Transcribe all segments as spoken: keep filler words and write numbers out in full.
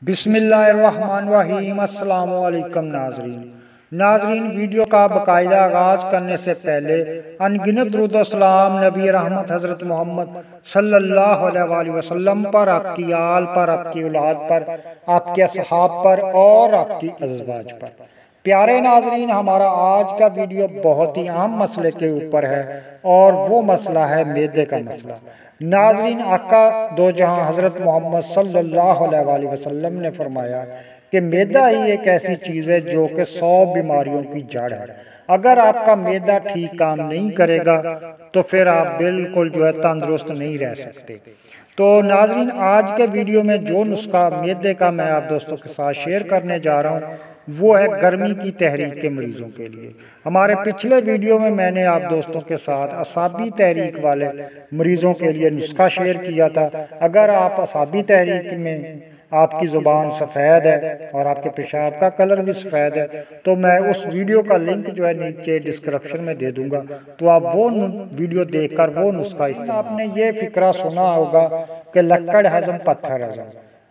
بسم اللہ الرحمن الرحیم۔ السلام علیکم ناظرین ناظرین ویڈیو کا باقاعدہ آغاز کرنے سے پہلے انگنت درود و سلام نبی رحمت حضرت محمد صلی اللہ علیہ وآلہ وسلم پر، آپ کی آل پر، آپ کی اولاد پر، آپ کے اصحاب پر اور آپ کی ازواج پر۔ پیارے ناظرین، ہمارا آج کا ویڈیو بہت ہی اہم مسئلے کے اوپر ہے اور وہ مسئلہ ہے معدے کا مسئلہ۔ ناظرین، آقا دو جہاں حضرت محمد صلی اللہ علیہ وآلہ وسلم نے فرمایا کہ معدہ ہی ایک ایسی چیز ہے جو کہ سو بیماریوں کی جڑ ہے۔ اگر آپ کا معدہ ٹھیک کام نہیں کرے گا تو پھر آپ بالکل جو ہے تندرست نہیں رہ سکتے۔ تو ناظرین، آج کے ویڈیو میں جو نسخہ معدے کا میں آپ دوستوں کے ساتھ شیئر کرنے جا رہا ہوں وہ ہے گرمی کی تحریک کے مریضوں کے لیے۔ ہمارے پچھلے ویڈیو میں میں نے آپ دوستوں کے ساتھ اعصابی تحریک والے مریضوں کے لیے نسخہ شیئر کیا تھا۔ اگر آپ اعصابی تحریک میں آپ کی زبان سفید ہے اور آپ کے پیشاب کا کلر بھی سفید ہے تو میں اس ویڈیو کا لنک جو ہے نیچے ڈسکرپشن میں دے دوں گا، تو آپ وہ ویڈیو دیکھ کر وہ نسخہ استعمال۔ آپ نے یہ فقرہ سنا ہوگا کہ لکڑ ہضم پتھر ہضم۔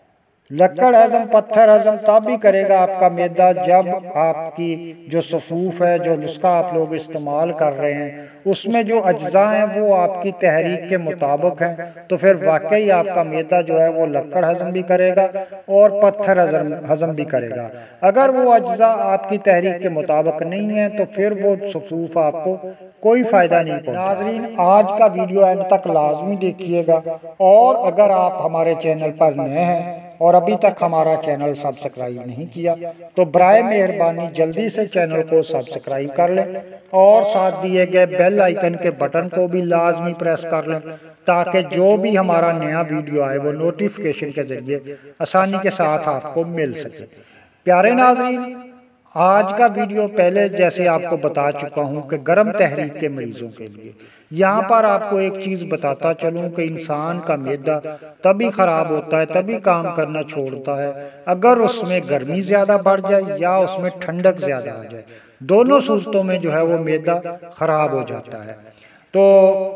لکڑ ہضم پتھر ہضم تب بھی کرے گا آپ کا معدہ جب آپ کی جو صفوف ہے، جو نسخہ آپ لوگ استعمال کر رہے ہیں اس میں جو اجزاء ہیں وہ آپ کی تحریک کے مطابق ہیں، تو پھر واقعی آپ کا معدہ جو ہے وہ لکڑ ہضم بھی کرے گا اور پتھر ہضم بھی کرے گا۔ اگر وہ اجزاء آپ کی تحریک کے مطابق نہیں ہیں تو پھر وہ صفوف آپ کو کوئی فائدہ نہیں پہنچے۔ ناظرین، آج کا ویڈیو اینڈ تک لازمی دیکھیے گا، اور اگر آپ ہمارے چینل پر نئے ہیں اور ابھی تک ہمارا چینل سبسکرائب نہیں کیا تو برائے مہربانی جلدی سے چینل کو سبسکرائب کر لیں اور ساتھ دیے گئے بیل آئیکن کے بٹن کو بھی لازمی پریس کر لیں تاکہ جو بھی ہمارا نیا ویڈیو آئے وہ نوٹیفیکیشن کے ذریعے آسانی کے ساتھ آپ کو مل سکے۔ پیارے ناظرین، آج کا ویڈیو پہلے جیسے آپ کو بتا چکا ہوں کہ گرم تحریک کے مریضوں کے لیے۔ یہاں پر آپ کو ایک چیز بتاتا چلوں کہ انسان کا معدہ تبھی خراب ہوتا ہے، تبھی کام کرنا چھوڑتا ہے اگر اس میں گرمی زیادہ بڑھ جائے یا اس میں ٹھنڈک زیادہ آ جائے۔ دونوں صورتوں میں جو ہے وہ معدہ خراب ہو جاتا ہے۔ تو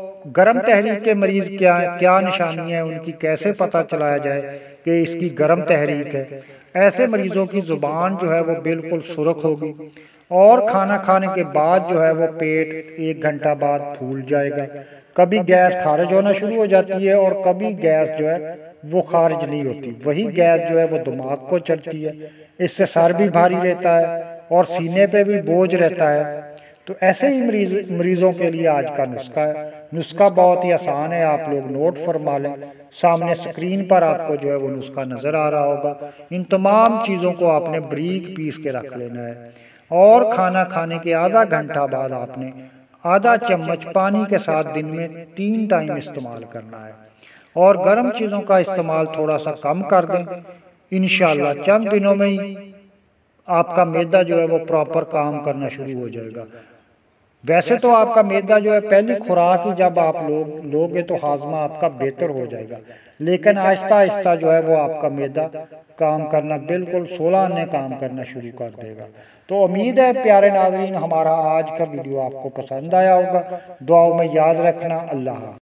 گرم تحریک کے مریض کیا کیا نشانی ہے، ان کی کیسے پتہ چلایا جائے کہ اس کی گرم تحریک ہے؟ ایسے مریضوں کی زبان جو ہے وہ بالکل سرخ ہوگی اور کھانا کھانے کے بعد جو ہے وہ پیٹ ایک گھنٹہ بعد پھول جائے گا۔ کبھی گیس خارج ہونا شروع ہو جاتی ہے اور کبھی گیس جو ہے وہ خارج نہیں ہوتی، وہی گیس جو ہے وہ دماغ کو چڑھتی ہے، اس سے سر بھی بھاری رہتا ہے اور سینے پہ بھی بوجھ رہتا ہے۔ تو ایسے ہی مریض مریضوں کے لیے آج کا نسخہ ہے۔ نسخہ بہت ہی آسان ہے، آپ لوگ نوٹ فرما لیں، سامنے سکرین پر آپ کو جو ہے وہ نسخہ نظر آ رہا ہوگا۔ ان تمام چیزوں کو آپ نے بریک پیس کے رکھ لینا ہے اور کھانا کھانے کے آدھا گھنٹہ بعد آپ نے آدھا چمچ پانی کے ساتھ دن میں تین ٹائم استعمال کرنا ہے، اور گرم چیزوں کا استعمال تھوڑا سا کم کر دیں۔ انشاءاللہ چند دنوں میں ہی آپ کا معدہ جو ہے وہ پراپر کام کرنا شروع ہو جائے گا۔ ویسے تو آپ کا معدہ جو ہے پہلی خوراک ہی جب آپ لوگ لوگے تو ہاضمہ آپ کا بہتر ہو جائے گا، لیکن آہستہ آہستہ جو ہے وہ آپ کا معدہ کام کرنا بالکل سولہ نے کام کرنا شروع کر دے گا۔ تو امید ہے پیارے ناظرین ہمارا آج کا ویڈیو آپ کو پسند آیا ہوگا۔ دعاؤں میں یاد رکھنا۔ اللہ حافظ۔